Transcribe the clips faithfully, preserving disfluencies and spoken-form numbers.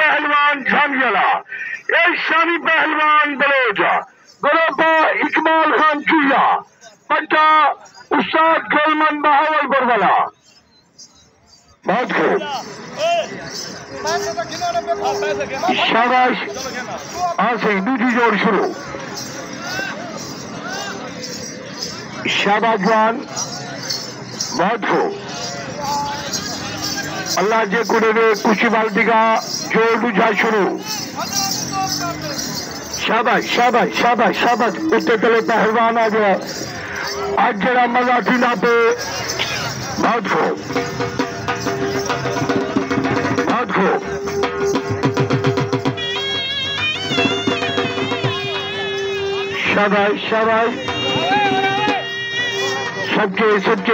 पहलवान झांझला, एक शानी पहलवान बलोचा, गुरुपा इकबाल खान चूया, पंचा उस्ताद गोलमन बहावलपुर वाला। बहुत खूब, शाबाश। हाँ सही, दूसरी जोड़ शुरू। शाबाश जवान, बहुत खूब। अल्लाह जे कुड़े में कुछ बाल्टी का जोड़ दूजा शुरू। शाबाश शाबाश शाबाश शाबाश। उत्ते तले पहलवान आ गया। आज जरा मजा थी ना पे। बहुत खूब बहुत खूब। शाबाश शाबाश। सबके सबके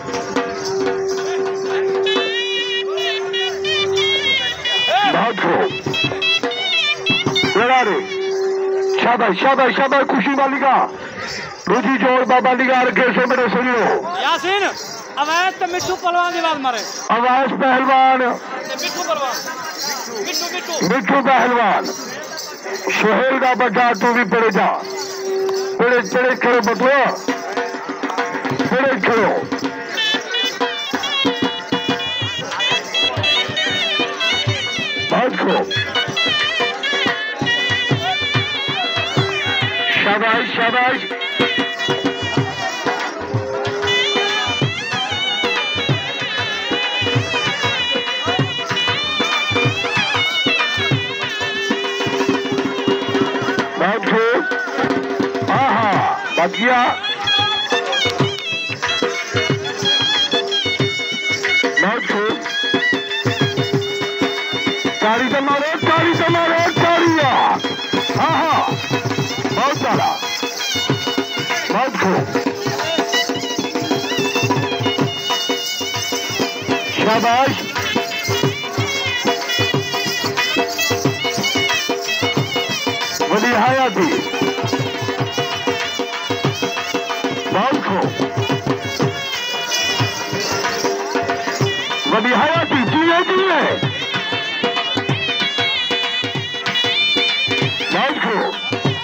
बहुत खूब। लड़ा रे। शाबाश शाबाश शाबाश। खुशी वाली का दूसरी जोड़ बाबा निगार के से बड़े सुन लो। यासीन अवैध तो मिट्टू पहलवान की बात मारे। अवैध पहलवान मिट्टू पहलवान मिट्टू मिट्टू मिट्टू पहलवान। सोहेल का बच्चा तू भी पड़े जा। पड़े पड़े खड़ो बतलो। पड़े खड़ो। बहुत खूब। शाबाश शाबाश। बहुत खूब। हाँ हाँ बच गया। बहुत खूब। तारी तो मारो तारी तो मारो तारिया। हाँ हाँ बहुत सारा। बहुत खूब। शाबाश। बड़ी हयाती। बहुत खूब। बड़ी हयाती जिए जिए। बहुत खूब।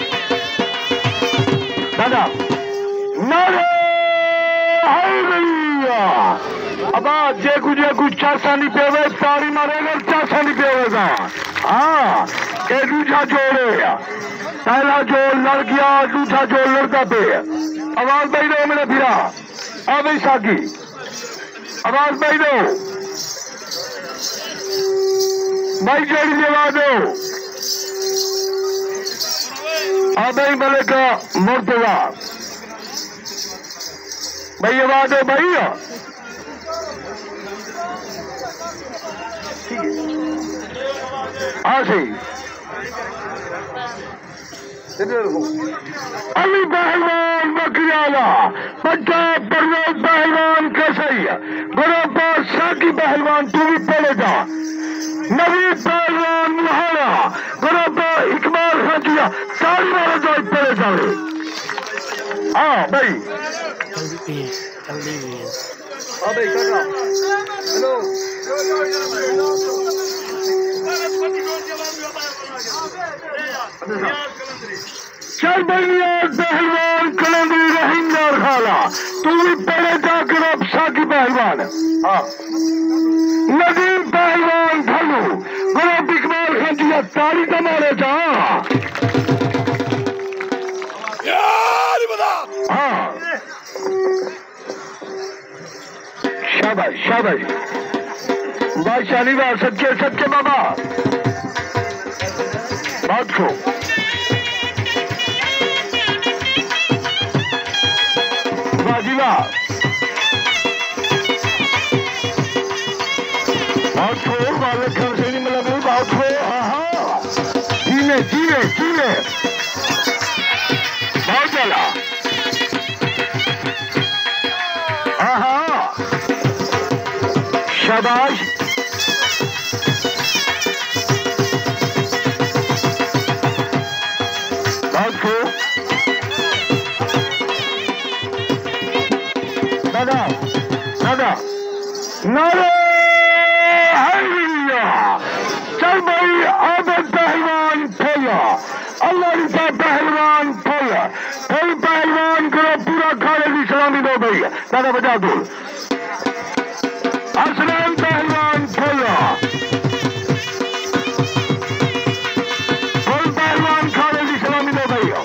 दादा नारे हालेलुया। अब जे कुछ कुछ चासा नहीं पेवे तारी मारेगा चासा नहीं पेवेगा। हाँ ये दूसरा जोड़े। पहला जोड़ लड़ गया दूसरा जोड़ लड़का पे। आवाज भाई दो मेरे फिरा। अब भाई साकी आवाज भाई दो भाई जोड़ी जवा दो। अब भाई मले का मुर्तजा भाई आवाज दो भाई। हाँ सही। अली पहलवान बकरियाला बच्चा परवेज पहलवान कसैया गुरुपा साकी पहलवान तू भी पड़े जा। नवी पहलवान मुहाना गुरुपा इकबाल खान किया सारी वाला जो पड़े जावे। हाँ भाई हाँ भाई कर हेलो चल भैया पहलवान कलंदरी रहिंदर खाला तू भी पड़े जाकर अब साकी पहलवान। हाँ नदीम पहलवान ढलू गुरु इकबाल खान दिया ताली तो मारे जा। हाँ शाबाश शाबाश। बादशाह निवार सच्चे सच्चे बाबा। बहुत खूब। वाजिबा बहुत खूब। वाले घर से नहीं मिला नहीं। बहुत खूब। हाँ हाँ जीने जीने जीने। बहुत चला। हाँ हाँ शाबाश। बहुत खूब। दादा दादा नारे हालेलुया। चल भाई तारा बजा दो असलम पहलवान खोला फुल पहलवान खाने की सलामी दो भैया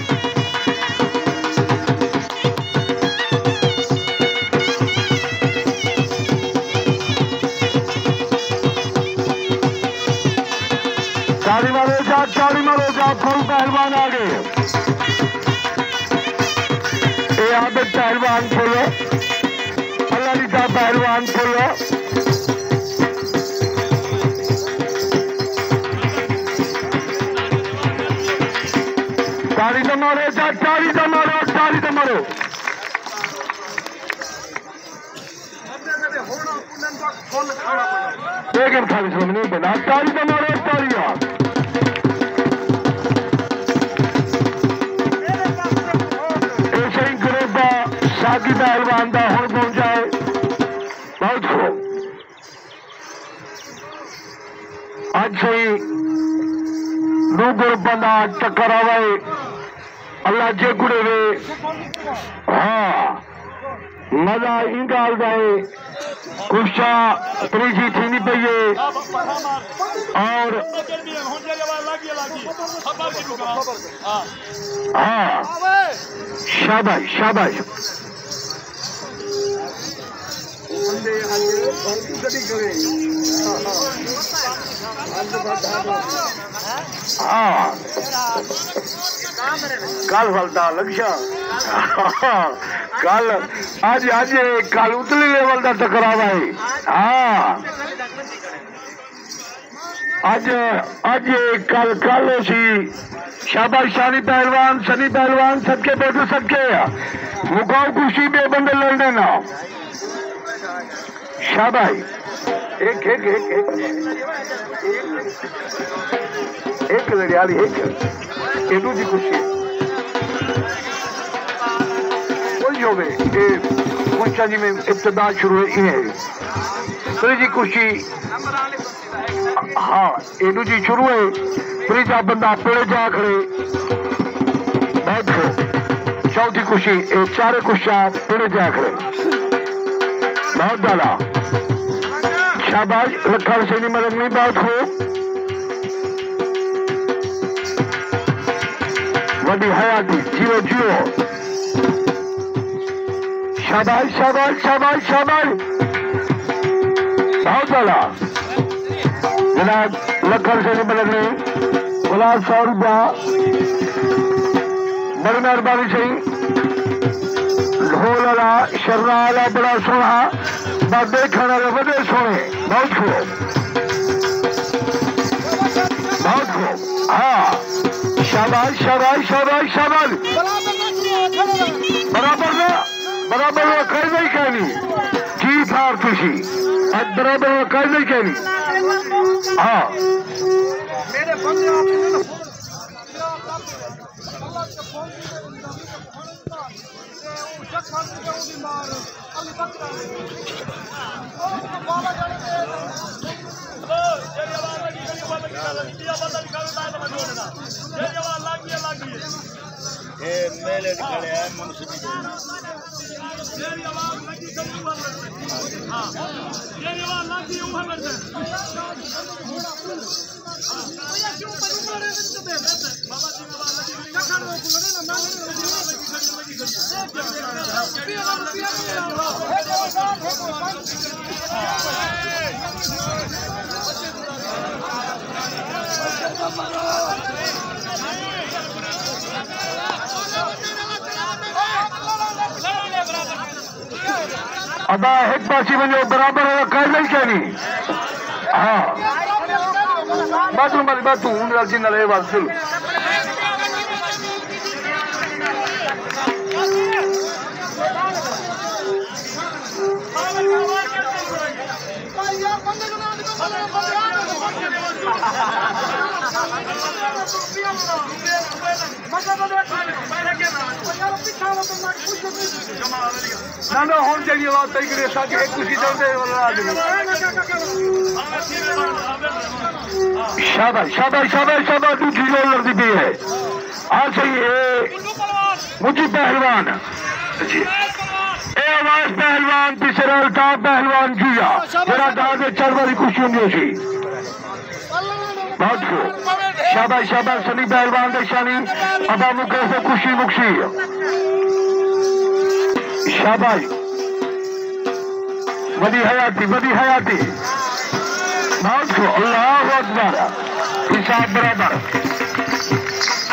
चाली मारो जा चाली मारो जा फुल पहलवान आ गए ये आदत पहलवान खोलो अल्लाह लीजा पहलवान खोलो चाली तो मारो जा चाली तो मारो चाली तो मारो एक खाली समझ नहीं बना चाली तो मारो चालिया साकी पहलवान का हुण पहुंचा है बहुत खूब अच्छे दो ग्रुपों का टक्कर आवे अल्लाह जे गुड़े वे हाँ मजा इन गाल का है कुशा त्रीजी थी नहीं पई है और हाँ शाबाश शाबाश हाँ कल फलता लक्ष्य कल आज आज कल उतली लेवल का टकरावा है हाँ आज आज कल कल सी शाबाश शानी पहलवान सनी पहलवान सबके बैठो सबके मुकाओ खुशी बे बंदे लड़ने ना शाबाश एक एक एक एक एक लड़ियाली एक एडू जी खुशी कोई जो भी मुंशा जी में इब्तदा शुरू है जी खुशी हाँ एडू जी शुरू है त्रीजा बंदा पेड़ जा खड़े बहुत हो चौथी खुशी चारे खुशियां पेड़ जा खड़े बहुत डाला शाबाश लखा हुसैनी मदद नहीं बहुत हो वडी हयाती जियो जियो शाबाश शाबाश शाबाश शाबाश बहुत डाला जनाब लखा हुसैनी मदद नहीं बोला सौ रुपया बड़ी मेहरबानी सही ढोल वाला शर्रा वाला बड़ा सोना बाबे खाना बड़े सोने बहुत खूब बहुत खूब हाँ शाबाश शाबाश शाबाश शाबाश बराबर ना बराबर कर नहीं कहनी चीज हार खुशी आज बराबर कर नहीं कहनी हाँ मेरे बंदे मेले खड़े हैं मुंशी अदा एक पासी वञो बराबर कर नहीं कहनी हाँ बातू मत बातू उन जिन ले वासिल ना ना होम चाहिए बात तय करे साथ एक कुछ चलते वाला आदमी शाबाश शाबाश शाबाश शाबाश दूसरी गोल लड़ती भी है आज सही है मुझे पहलवान ए नवाज पहलवान तीसरा अल्ताफ पहलवान जिया जरा दाद चल वाली खुशी होंगी उसी बहुत को शाबाश शाबाश सनी पहलवान देशानी अबा मुके से खुशी मुक्सी शाबाश बड़ी हयाती बड़ी हयाती बहुत को अल्लाह अकबर हिसाब बराबर